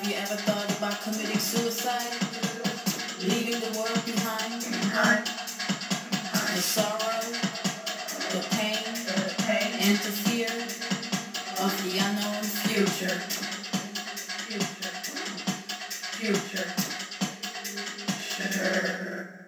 you ever thought about committing suicide? Leaving the world behind? The sorrow, the pain, and the fear of the unknown future. Future. Sure.